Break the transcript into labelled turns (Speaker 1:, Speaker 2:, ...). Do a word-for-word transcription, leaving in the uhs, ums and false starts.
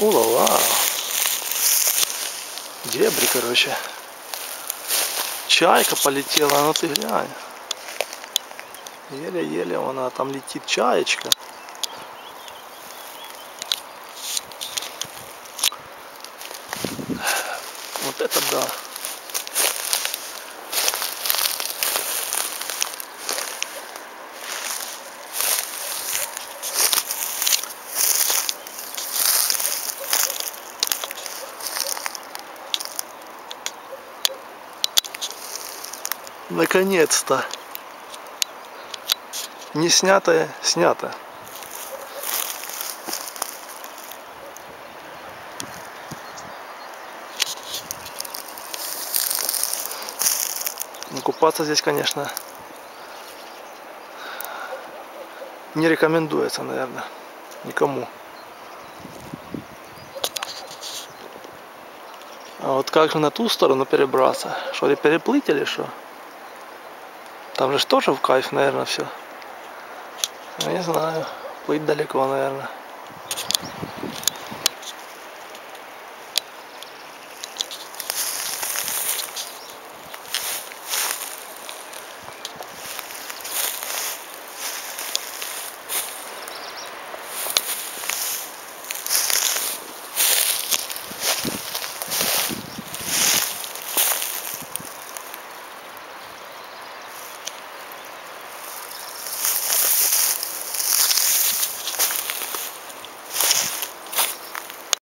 Speaker 1: Ула-ла. Дебри, короче. Чайка полетела, ну ты глянь. Еле-еле она, там летит чаечка. Вот это да. Наконец-то. Не снятое, снято. Но купаться здесь, конечно, не рекомендуется, наверное, никому. А вот как же на ту сторону перебраться? Что ли, переплыть или что? Там же тоже в кайф, наверное, все. Не знаю. Плыть далеко, наверное.